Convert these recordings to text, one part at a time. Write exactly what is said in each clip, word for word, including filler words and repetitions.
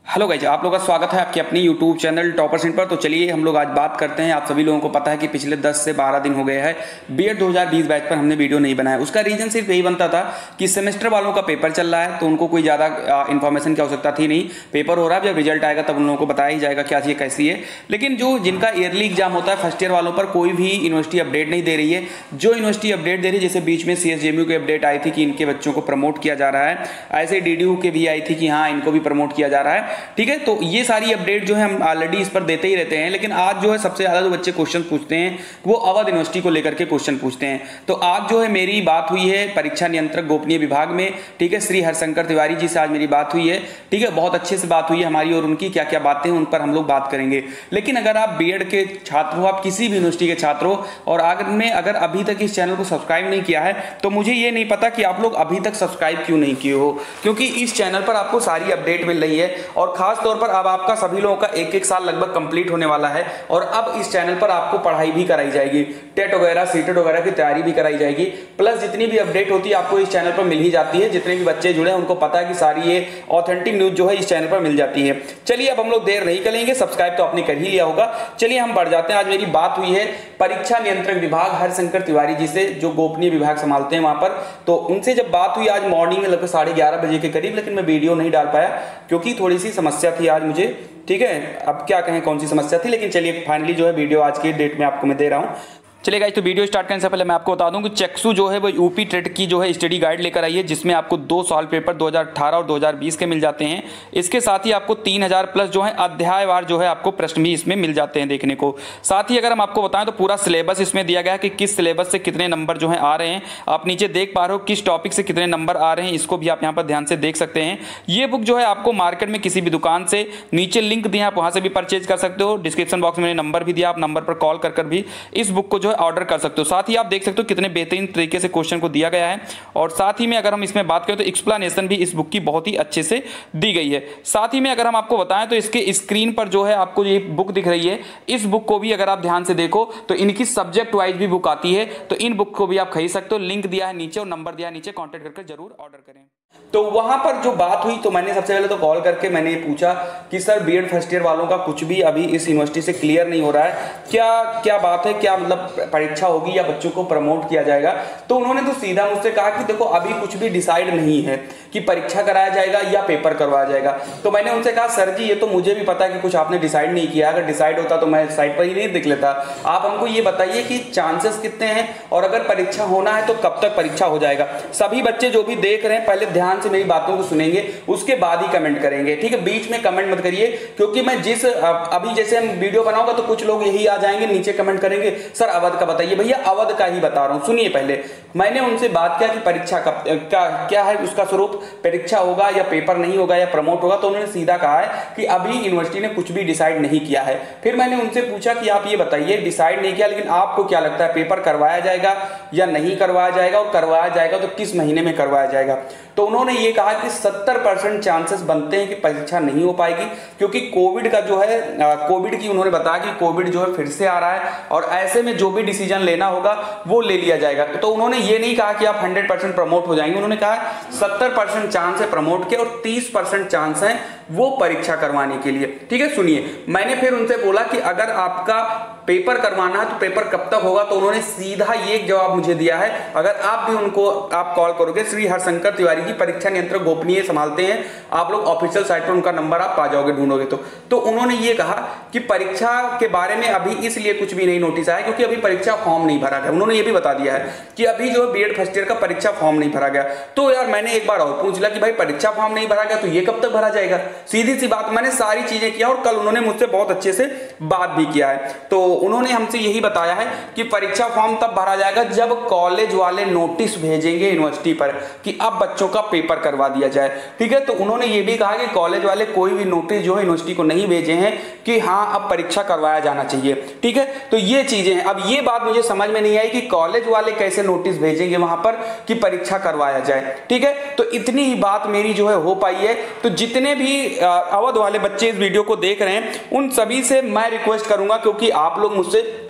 Hello guys, आप लोगों का स्वागत है आपके अपनी यूट्यूब चैनल टॉपर सेंट पर। तो चलिए हम लोग आज बात करते हैं। आप सभी लोगों को पता है कि पिछले दस से बारह दिन हो गए हैं बीएड दो हज़ार बीस बैच पर हमने वीडियो नहीं बनाया। उसका रीजन सिर्फ यही बनता था कि सेमेस्टर वालों का पेपर चल रहा है, तो उनको कोई ज़्यादा इन्फॉर्मेशन की आवश्यकता थी नहीं। पेपर हो रहा है, जब रिजल्ट आएगा तब उन लोगों को बताया ही जाएगा क्या चीज़ कैसी है। लेकिन जो जिनका ईयरली एग्जाम होता है फर्स्ट ईयर वालों पर कोई भी यूनिवर्सिटी अपडेट नहीं दे रही है। जो यूनिवर्सिटी अपडेट दे रही है, जैसे बीच में C S J M U की अपडेट आई थी कि इनके बच्चों को प्रमोट किया जा रहा है, ऐसे डी डी यू के भी आई थी कि हाँ इनको भी प्रमोट किया जा रहा है। ठीक है, तो ये सारी अपडेट जो है हम ऑलरेडी इस पर देते ही रहते हैं। लेकिन आज जो है सबसे ज्यादा जो बच्चे क्वेश्चन पूछते हैं वो अवध यूनिवर्सिटी को लेकर के क्वेश्चन पूछते हैं। तो आज जो है मेरी बात हुई है परीक्षा नियंत्रक गोपनीय विभाग में। ठीक है, श्री हरशंकर तिवारी जी से आज मेरी बात हुई है। ठीक है, बहुत अच्छे से बात हुई है हमारी, और उनकी क्या क्या बातें हैं उन पर हम लोग बात करेंगे। लेकिन अगर आप बीएड के छात्र हो, आप किसी भी यूनिवर्सिटी के छात्र हो, और आगे में अगर अभी तक इस चैनल को सब्सक्राइब नहीं किया है, तो मुझे ये नहीं पता कि आप लोग अभी तक सब्सक्राइब क्यों नहीं किए हो, क्योंकि इस चैनल पर आपको सारी अपडेट मिल रही है। और खास तौर पर अब आपका सभी लोगों का एक एक साल लगभग कंप्लीट होने वाला है, और अब इस चैनल पर आपको पढ़ाई भी कराई जाएगी, टेट वगैरह सीटेट वगैरह की तैयारी भी कराई जाएगी। प्लस जितनी भी अपडेट होती है आपको इस चैनल पर मिल ही जाती है। जितने भी बच्चे जुड़े हैं उनको पता है कि सारी ये ऑथेंटिक न्यूज जो है इस चैनल पर मिल जाती है। चलिए अब हम लोग देर नहीं करेंगे, सब्सक्राइब तो आपने कर ही लिया होगा। चलिए हम बढ़ जाते हैं। आज मेरी बात हुई है परीक्षा नियंत्रक विभाग हरशंकर तिवारी जी से, जो गोपनीय विभाग संभालते हैं वहां पर। तो उनसे जब बात हुई आज मॉर्निंग में लगभग साढ़े ग्यारह बजे के करीब, लेकिन मैं वीडियो नहीं डाल पाया क्योंकि थोड़ी सी समस्या थी आज मुझे। ठीक है, अब क्या कहें कौन सी समस्या थी, लेकिन चलिए फाइनली जो है वीडियो आज की डेट में आपको मैं दे रहा हूं। चलिए गाइस, तो वीडियो स्टार्ट करने से पहले मैं आपको बता दूं कि चेक्सू जो है वो यूपी टेट की जो है स्टडी गाइड लेकर आई है, जिसमें आपको दो साल पेपर दो हज़ार अठारह और दो हज़ार बीस के मिल जाते हैं। इसके साथ ही आपको तीन हज़ार प्लस जो है अध्यायवार जो है आपको प्रश्न भी इसमें मिल जाते हैं देखने को। साथ ही अगर हम आपको बताएं तो पूरा सिलेबस इसमें दिया गया है कि किस सिलेबस से कितने नंबर जो है आ रहे हैं। आप नीचे देख पा रहे हो किस टॉपिक से कितने नंबर आ रहे हैं, इसको भी आप यहाँ पर ध्यान से देख सकते हैं। ये बुक जो है आपको मार्केट में किसी भी दुकान से, नीचे लिंक दिया आप वहां से भी परचेज कर सकते हो। डिस्क्रिप्शन बॉक्स में मैंने नंबर भी दिया, आप नंबर पर कॉल कर कर भी इस बुक को जो है ऑर्डर कर सकते हो। साथ ही आप देख सकते हो कितने बेहतरीन तरीके से क्वेश्चन को दिया गया है, और साथ ही में अगर हम इसमें बात करें तो एक्सप्लेनेशन भी इस बुक की बहुत ही अच्छे से दी गई है। साथ ही में अगर हम आपको बताएं तो इसके स्क्रीन पर जो है आपको ये बुक दिख रही है, इस बुक को भी अगर आप ध्यान से देखो तो इनकी सब्जेक्ट वाइज भी बुक आती है, तो इन बुक को भी आप खरीद सकते हो। लिंक दिया है नीचे और नंबर दिया है नीचे, कॉन्टेक्ट करके जरूर ऑर्डर करें। तो वहां पर जो बात हुई तो मैंने सबसे पहले तो कॉल करके मैंने ये पूछा कि सर बीएड फर्स्ट ईयर वालों का कुछ भी अभी इस यूनिवर्सिटी से क्लियर नहीं हो रहा है, क्या क्या बात है, क्या मतलब परीक्षा होगी या बच्चों को प्रमोट किया जाएगा। तो उन्होंने तो सीधा मुझसे कहा कि देखो अभी कुछ भी डिसाइड नहीं है कि परीक्षा कराया जाएगा या पेपर करवाया जाएगा। तो मैंने उनसे कहा सर जी ये तो मुझे भी पता है कि कुछ आपने डिसाइड नहीं किया, अगर डिसाइड होता तो मैं साइट पर ही नहीं देख लेता। आप हमको ये बताइए कि चांसेस कितने हैं, और अगर परीक्षा होना है तो कब तक परीक्षा हो जाएगा। सभी बच्चे जो भी देख रहे हैं पहले ध्यान से मेरी बातों को सुनेंगे, उसके बाद ही कमेंट करेंगे। ठीक है, बीच में कमेंट मत करिए, क्योंकि मैं जिस अभी जैसे हम वीडियो बनाऊंगा तो कुछ लोग यही आ जाएंगे नीचे कमेंट करेंगे सर अवध का बताइए। भैया अवध का ही बता रहा हूं, सुनिए। पहले मैंने उनसे बात किया कि परीक्षा कब क्या क्या है उसका स्वरूप, परीक्षा होगा या पेपर नहीं होगा या प्रमोट होगा। तो उन्होंने सीधा कहा है कि अभी यूनिवर्सिटी ने कुछ भी डिसाइड नहीं किया है। फिर मैंने उनसे पूछा कि आप ये बताइए डिसाइड नहीं किया, लेकिन आपको क्या लगता है पेपर करवाया जाएगा या नहीं करवाया जाएगा, और करवाया जाएगा तो किस महीने में करवाया जाएगा। तो उन्होंने ये कहा कि सत्तर परसेंट चांसेस बनते हैं कि परीक्षा नहीं हो पाएगी, क्योंकि कोविड का जो है कोविड की उन्होंने बताया कि कोविड जो है फिर से आ रहा है, और ऐसे में जो भी डिसीजन लेना होगा वो ले लिया जाएगा। तो उन्होंने ये नहीं कहा कि आप हंड्रेड परसेंट प्रमोट हो जाएंगे, उन्होंने कहा सत्तर परसेंट चांस है प्रमोट के और तीस परसेंट चांस है वो परीक्षा करवाने के लिए। ठीक है, सुनिए। मैंने फिर उनसे बोला कि अगर आपका पेपर करवाना है तो पेपर कब तक होगा, तो उन्होंने सीधा ये जवाब मुझे दिया है। अगर आप भी उनको आप कॉल करोगे, श्री हरशंकर तिवारी जी परीक्षा नियंत्रक गोपनीय संभालते हैं, आप लोग ऑफिशियल साइट पर उनका नंबर आप पा जाओगे ढूंढोगे तो तो उन्होंने ये कहा कि परीक्षा के बारे में अभी इसलिए कुछ भी नहीं नोटिस आया क्योंकि अभी परीक्षा फॉर्म नहीं भरा गया। उन्होंने ये भी बता दिया है कि अभी जो बीएड फर्स्ट ईयर का परीक्षा फॉर्म नहीं भरा गया। तो यार मैंने एक बार और पूछ लिया कि भाई परीक्षा फॉर्म नहीं भरा गया तो ये कब तक भरा जाएगा। सीधी सी बात, मैंने सारी चीजें किया, और कल उन्होंने मुझसे बहुत अच्छे से बात भी किया है। तो उन्होंने हमसे यही बताया है कि परीक्षा फॉर्म तब भरा जाएगा जब कॉलेज वाले नोटिस भेजेंगे यूनिवर्सिटी पर कि अब बच्चों का पेपर करवा दिया जाए। ठीक है, तो उन्होंने ये भी कहा कि कॉलेज वाले कोई भी नोटिस जो है यूनिवर्सिटी को नहीं भेजे हैं कि हाँ अब परीक्षा करवाया जाना चाहिए। ठीक है, तो ये चीजें हैं। अब ये बात मुझे समझ में नहीं आई कि कॉलेज वाले कैसे नोटिस भेजेंगे वहां पर कि परीक्षा करवाया जाए। ठीक है, तो इतनी ही बात मेरी जो है हो पाई है। तो जितने भी अवध वाले बच्चे इस वीडियो को देख रहे हैं उन सभी से मैं रिक्वेस्ट करूंगा, क्योंकि आप लोग मुझसे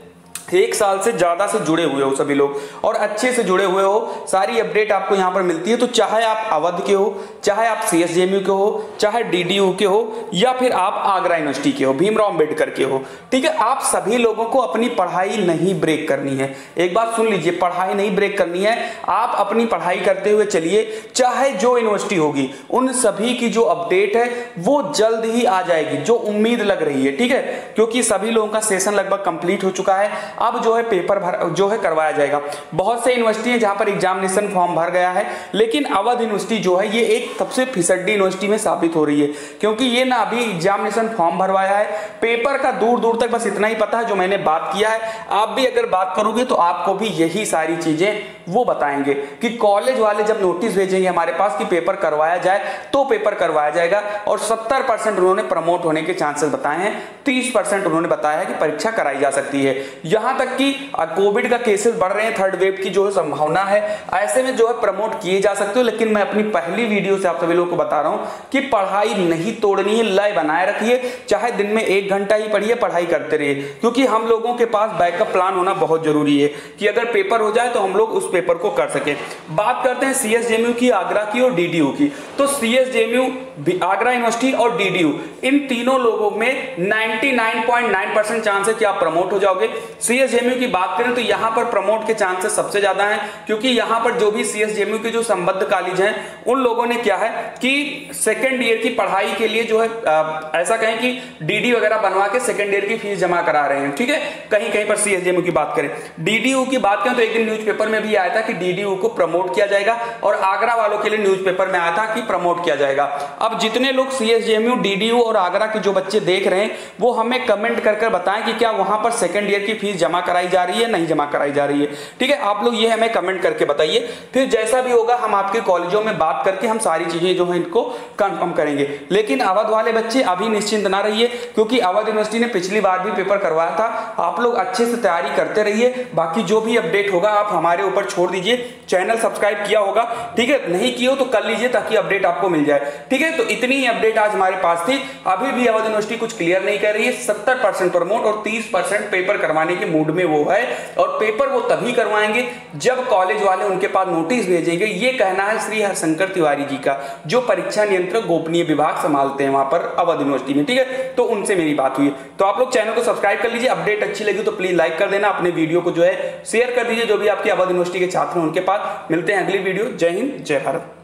एक साल से ज्यादा से जुड़े हुए हो सभी लोग और अच्छे से जुड़े हुए हो, सारी अपडेट आपको यहाँ पर मिलती है। तो चाहे आप अवध के हो, चाहे आप C S J M U के हो, चाहे डी डी यू के हो, या फिर आप आगरा यूनिवर्सिटी के हो, भीमराव अंबेडकर के हो, ठीक है, आप सभी लोगों को अपनी पढ़ाई नहीं ब्रेक करनी है। एक बात सुन लीजिए, पढ़ाई नहीं ब्रेक करनी है, आप अपनी पढ़ाई करते हुए चलिए। चाहे जो यूनिवर्सिटी होगी उन सभी की जो अपडेट है वो जल्द ही आ जाएगी, जो उम्मीद लग रही है, ठीक है, क्योंकि सभी लोगों का सेशन लगभग कंप्लीट हो चुका है। अब जो है पेपर भर जो है करवाया जाएगा। बहुत से यूनिवर्सिटी है जहां पर एग्जामिनेशन फॉर्म भर गया है, लेकिन अवध यूनिवर्सिटी जो है ये एक सबसे फिसड्डी यूनिवर्सिटी में साबित हो रही है, क्योंकि ये ना अभी एग्जामिनेशन फॉर्म भरवाया है, पेपर का दूर दूर तक बस इतना ही पता है जो मैंने बात किया है। आप भी अगर बात करोगे तो आपको भी यही सारी चीजें वो बताएंगे कि कॉलेज वाले जब नोटिस भेजेंगे हमारे पास कि पेपर करवाया जाए तो पेपर करवाया जाएगा। और सत्तर परसेंट उन्होंने प्रमोट होने के चांसेस बताए हैं, तीस परसेंट उन्होंने बताया है कि परीक्षा कराई जा सकती है। यहां तक कि कोविड का केसेस बढ़ रहे हैं, थर्ड वेव की जो है संभावना है, ऐसे में जो है प्रमोट किए जा सकते हो। लेकिन मैं अपनी पहली वीडियो से आप सभी लोगों को बता रहा हूं कि पढ़ाई नहीं तोड़नी है, लय बनाए रखिए, चाहे दिन में एक घंटा ही पढ़िए, पढ़ाई करते रहिए, क्योंकि हम लोगों के पास बैकअप प्लान होना बहुत जरूरी है कि अगर पेपर हो जाए तो हम लोग उस पेपर को कर सके। बात करते हैं C S J M U की, आगरा की और डी डी यू की। तो C S J M U, Agra university और डी डी यू, इन तीनों लोगों में निन्यानवे पॉइंट नौ परसेंट चांस है कि आप प्रमोट हो जाओगे। C S J M U की बात करें तो यहां पर प्रमोट के चांसेस सबसे ज्यादा हैं, क्योंकि यहां पर जो भी C S J M U के जो संबद्ध कॉलेज हैं उन लोगों ने क्या है कि सेकेंड ईयर की पढ़ाई के लिए जो है आ, ऐसा कहें कि डी डी वगैरह बनवा के सेकेंड ईयर की फीस जमा करा रहे हैं, ठीक है। कहीं कहीं पर C S J M U की बात करें, डी डी यू की बात करें तो एक दिन न्यूज़पेपर में भी आया था कि डी डी यू को प्रमोट किया जाएगा, और आगरा वालों के लिए न्यूज़पेपर में आया था कि प्रमोट किया जाएगा। अब जितने लोग C S J M U, D D U और आगरा के जो बच्चे देख रहे हैं वो हमें कमेंट कर कर बताएं कि क्या वहां पर सेकेंड ईयर की फीस जमा कराई जा रही है, नहीं जमा कराई जा रही है, ठीक है। आप लोग ये हमें कमेंट करके बताइए, फिर जैसा भी होगा हम आपके कॉलेजों में बात करके हम सारी चीजें जो है इनको कंफर्म करेंगे। लेकिन अवध वाले बच्चे अभी निश्चिंत ना रहिए, क्योंकि अवध यूनिवर्सिटी ने पिछली बार भी पेपर करवाया था। आप लोग अच्छे से तैयारी करते रहिए, बाकी जो भी अपडेट होगा आप हमारे ऊपर छोड़ दीजिए। चैनल सब्सक्राइब किया होगा, ठीक है, नहीं किया तो कर लीजिए ताकि अपडेट आपको मिल जाए, ठीक है। तो इतनी ही अपडेट आज हमारे पास थी। अभी भी अवध यूनिवर्सिटी कुछ क्लियर नहीं कर रही है, सत्तर परसेंट प्रमोट और तीस परसेंट पेपर करवाने के मूड में वो है, और पेपर वो तभी करवाएंगे जब कॉलेज वाले उनके पास नोटिस भेजेंगे। ये कहना है श्री हरशंकर तिवारी जी का, जो परीक्षा नियंत्रक गोपनीय विभाग संभालते हैं वहां पर अवध यूनिवर्सिटी में, ठीक है। तो उनसे मेरी बात हुई। तो आप लोग चैनल को सब्सक्राइब कर लीजिए, अपडेट अच्छी लगी तो प्लीज लाइक कर देना, अपने वीडियो को जो है शेयर कर दीजिए जो भी आपके अवध यूनिवर्सिटी के छात्र हैं उनके पास। मिलते हैं अगली वीडियो। जय हिंद, जय भारत।